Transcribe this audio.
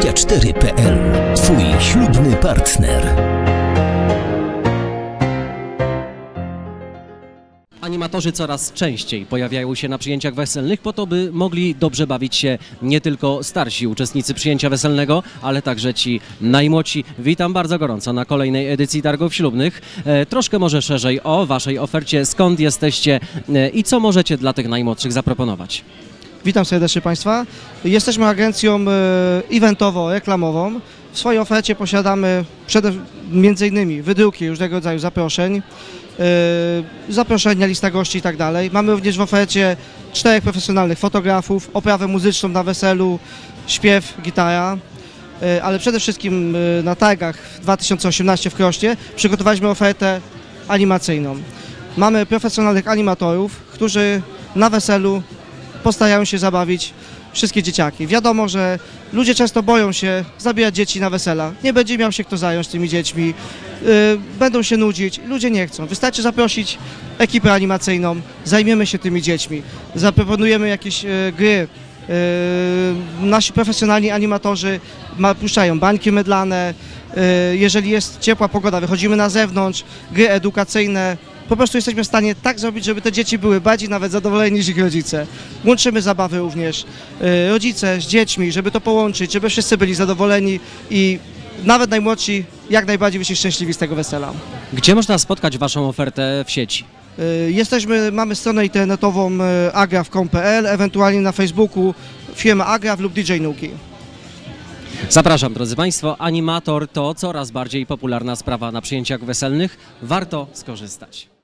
24.pl. Twój ślubny partner. Animatorzy coraz częściej pojawiają się na przyjęciach weselnych po to, by mogli dobrze bawić się nie tylko starsi uczestnicy przyjęcia weselnego, ale także ci najmłodsi. Witam bardzo gorąco na kolejnej edycji Targów Ślubnych. Troszkę może szerzej o waszej ofercie, skąd jesteście i co możecie dla tych najmłodszych zaproponować. Witam serdecznie Państwa. Jesteśmy agencją eventowo-reklamową. W swojej ofercie posiadamy m.in. wydruki różnego rodzaju zaproszeń, zaproszenia, lista gości i tak dalej. Mamy również w ofercie 4 profesjonalnych fotografów, oprawę muzyczną na weselu, śpiew, gitara, ale przede wszystkim na targach 2018 w Krośnie przygotowaliśmy ofertę animacyjną. Mamy profesjonalnych animatorów, którzy na weselu postarają się zabawić wszystkie dzieciaki. Wiadomo, że ludzie często boją się zabierać dzieci na wesela. Nie będzie miał się kto zająć tymi dziećmi, będą się nudzić, ludzie nie chcą. Wystarczy zaprosić ekipę animacyjną, zajmiemy się tymi dziećmi, zaproponujemy jakieś gry. Nasi profesjonalni animatorzy puszczają bańki mydlane, jeżeli jest ciepła pogoda, wychodzimy na zewnątrz, gry edukacyjne. Po prostu jesteśmy w stanie tak zrobić, żeby te dzieci były bardziej nawet zadowoleni niż ich rodzice. Łączymy zabawy również, rodzice z dziećmi, żeby to połączyć, żeby wszyscy byli zadowoleni i nawet najmłodsi jak najbardziej wyszli szczęśliwi z tego wesela. Gdzie można spotkać waszą ofertę w sieci? Mamy stronę internetową agraf.com.pl, ewentualnie na Facebooku firma Agraf lub DJ Nuki. Zapraszam, drodzy Państwo, animator to coraz bardziej popularna sprawa na przyjęciach weselnych. Warto skorzystać.